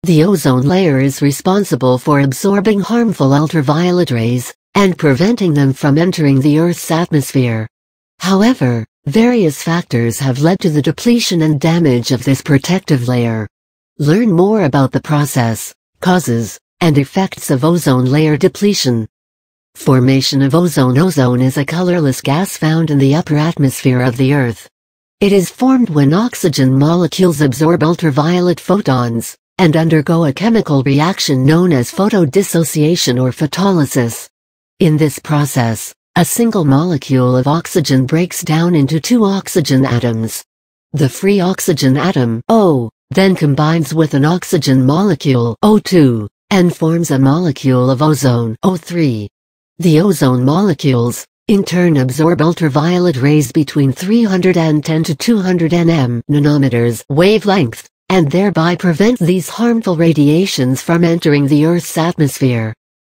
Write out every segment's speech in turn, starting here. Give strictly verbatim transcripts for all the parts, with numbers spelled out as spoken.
The ozone layer is responsible for absorbing harmful ultraviolet rays and preventing them from entering the Earth's atmosphere. However, various factors have led to the depletion and damage of this protective layer. Learn more about the process, causes, and effects of ozone layer depletion. Formation of ozone. Ozone is a colorless gas found in the upper atmosphere of the Earth. It is formed when oxygen molecules absorb ultraviolet photons and undergo a chemical reaction known as photodissociation or photolysis. In this process, a single molecule of oxygen breaks down into two oxygen atoms. The free oxygen atom, O, then combines with an oxygen molecule, O two, and forms a molecule of ozone, O three. The ozone molecules, in turn, absorb ultraviolet rays between three hundred ten to two hundred nanometers wavelength, and thereby prevent these harmful radiations from entering the Earth's atmosphere.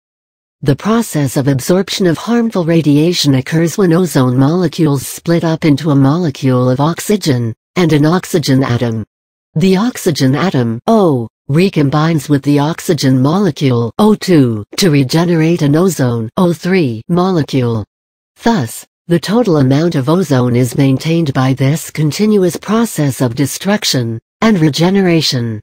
The process of absorption of harmful radiation occurs when ozone molecules split up into a molecule of oxygen and an oxygen atom. The oxygen atom, O, recombines with the oxygen molecule, O two, to regenerate an ozone, O three, molecule. Thus, the total amount of ozone is maintained by this continuous process of destruction and regeneration.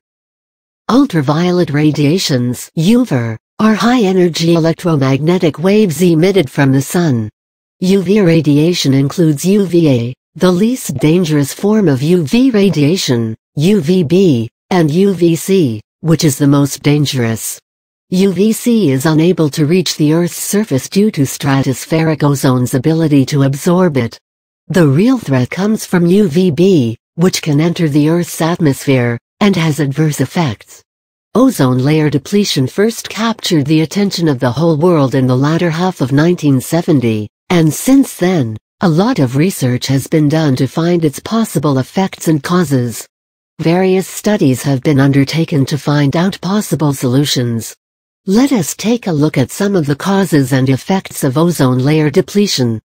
Ultraviolet radiations, U V R, are high-energy electromagnetic waves emitted from the sun. U V radiation includes U V A, the least dangerous form of U V radiation, U V B, and U V C, which is the most dangerous. U V C is unable to reach the Earth's surface due to stratospheric ozone's ability to absorb it. The real threat comes from U V B, which can enter the Earth's atmosphere and has adverse effects. Ozone layer depletion first captured the attention of the whole world in the latter half of nineteen seventy, and since then, a lot of research has been done to find its possible effects and causes. Various studies have been undertaken to find out possible solutions. Let us take a look at some of the causes and effects of ozone layer depletion.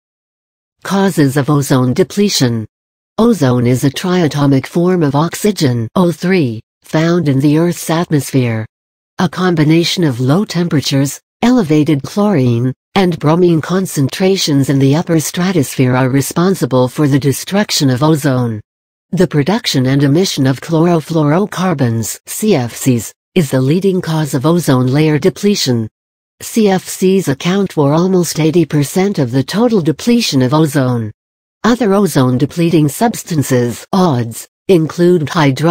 Causes of ozone depletion. Ozone is a triatomic form of oxygen, O three, found in the Earth's atmosphere. A combination of low temperatures, elevated chlorine, and bromine concentrations in the upper stratosphere are responsible for the destruction of ozone. The production and emission of chlorofluorocarbons, C F Cs, is the leading cause of ozone layer depletion. C F Cs account for almost eighty percent of the total depletion of ozone. Other ozone-depleting substances, O Ds, include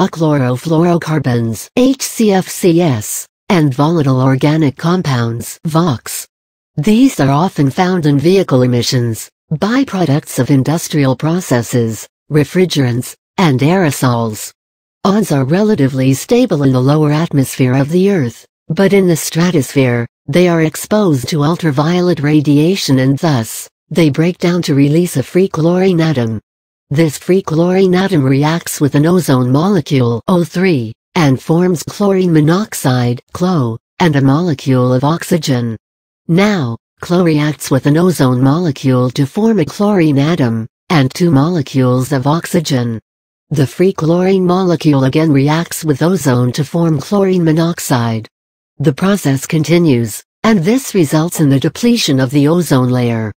hydrochlorofluorocarbons, H C F Cs, and volatile organic compounds, V O Cs. These are often found in vehicle emissions, byproducts of industrial processes, refrigerants, and aerosols. O Ds are relatively stable in the lower atmosphere of the Earth, but in the stratosphere, they are exposed to ultraviolet radiation and thus, they break down to release a free chlorine atom. This free chlorine atom reacts with an ozone molecule, O three, and forms chlorine monoxide, C L O, and a molecule of oxygen. Now, C L O reacts with an ozone molecule to form a chlorine atom, and two molecules of oxygen. The free chlorine molecule again reacts with ozone to form chlorine monoxide. The process continues, and this results in the depletion of the ozone layer.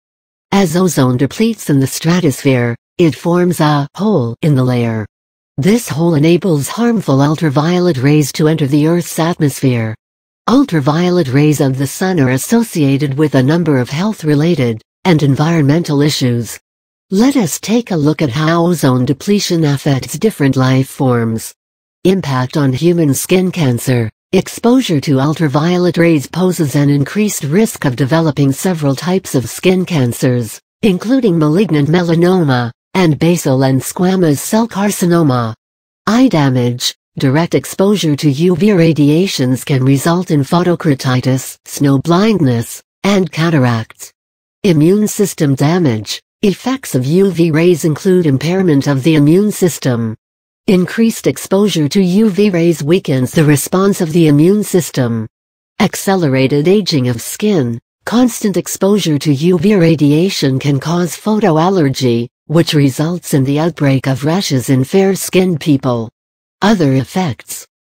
As ozone depletes in the stratosphere, it forms a hole in the layer. This hole enables harmful ultraviolet rays to enter the Earth's atmosphere. Ultraviolet rays of the sun are associated with a number of health-related and environmental issues. Let us take a look at how ozone depletion affects different life forms. Impact on human skin cancer. Exposure to ultraviolet rays poses an increased risk of developing several types of skin cancers, including malignant melanoma and basal and squamous cell carcinoma. Eye damage. Direct exposure to U V radiations can result in photokeratitis, snow blindness, and cataracts. Immune system damage. Effects of U V rays include impairment of the immune system. Increased exposure to U V rays weakens the response of the immune system. Accelerated aging of skin. Constant exposure to U V radiation can cause photoallergy, which results in the outbreak of rashes in fair-skinned people. Other effects.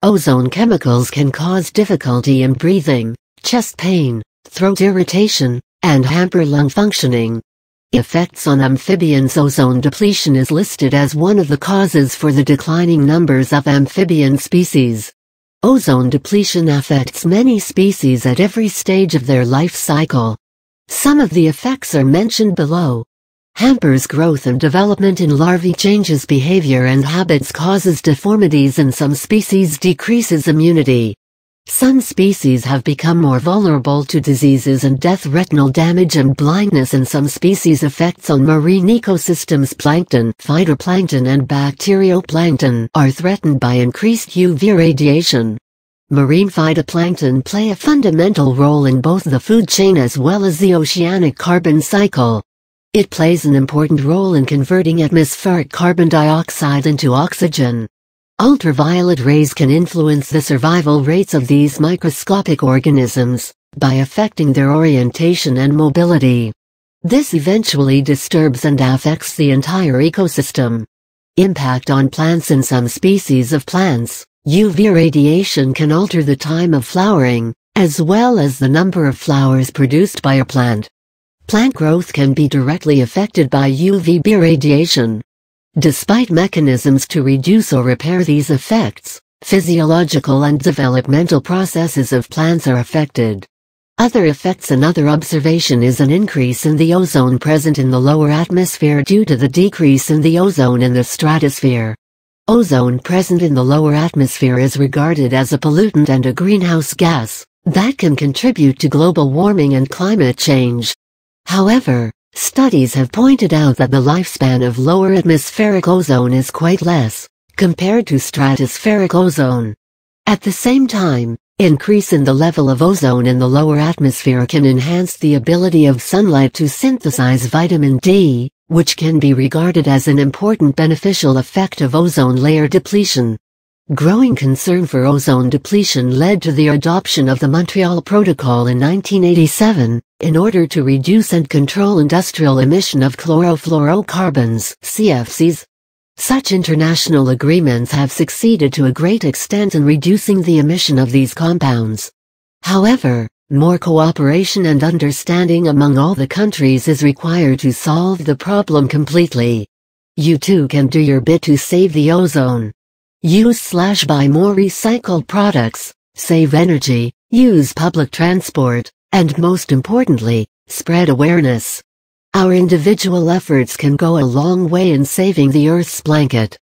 Ozone chemicals can cause difficulty in breathing, chest pain, throat irritation, and hamper lung functioning. Effects on amphibians. Ozone depletion is listed as one of the causes for the declining numbers of amphibian species. Ozone depletion affects many species at every stage of their life cycle. Some of the effects are mentioned below. Hampers growth and development in larvae, changes behavior and habits, causes deformities in some species, decreases immunity. Some species have become more vulnerable to diseases and death. Retinal damage and blindness in some species. Effects on marine ecosystems. Plankton, phytoplankton and bacterioplankton are threatened by increased U V radiation. Marine phytoplankton play a fundamental role in both the food chain as well as the oceanic carbon cycle. It plays an important role in converting atmospheric carbon dioxide into oxygen. Ultraviolet rays can influence the survival rates of these microscopic organisms by affecting their orientation and mobility. This eventually disturbs and affects the entire ecosystem. Impact on plants. In some species of plants, U V radiation can alter the time of flowering, as well as the number of flowers produced by a plant. Plant growth can be directly affected by U V B radiation. Despite mechanisms to reduce or repair these effects, physiological and developmental processes of plants are affected. Other effects. Another observation is an increase in the ozone present in the lower atmosphere due to the decrease in the ozone in the stratosphere. Ozone present in the lower atmosphere is regarded as a pollutant and a greenhouse gas that can contribute to global warming and climate change. However, studies have pointed out that the lifespan of lower atmospheric ozone is quite less compared to stratospheric ozone. At the same time, increase in the level of ozone in the lower atmosphere can enhance the ability of sunlight to synthesize vitamin D, which can be regarded as an important beneficial effect of ozone layer depletion. Growing concern for ozone depletion led to the adoption of the Montreal Protocol in nineteen eighty-seven, in order to reduce and control industrial emission of chlorofluorocarbons, C F Cs. Such international agreements have succeeded to a great extent in reducing the emission of these compounds. However, more cooperation and understanding among all the countries is required to solve the problem completely. You too can do your bit to save the ozone. Use slash buy more recycled products, save energy, use public transport, and most importantly, spread awareness. Our individual efforts can go a long way in saving the Earth's blanket.